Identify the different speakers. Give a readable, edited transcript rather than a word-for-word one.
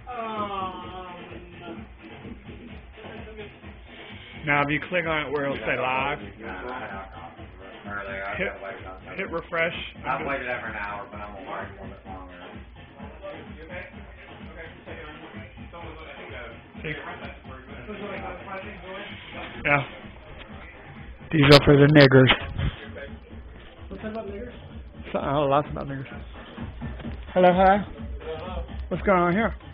Speaker 1: Now, if you click on it where it'll say live, hit refresh.
Speaker 2: I've waited over an hour, but I'm going to wait a little bit longer.
Speaker 1: See? Yeah. These are for the niggers.
Speaker 3: What's that about niggers?
Speaker 1: Lots about niggers. Hello, hi. What's going on here?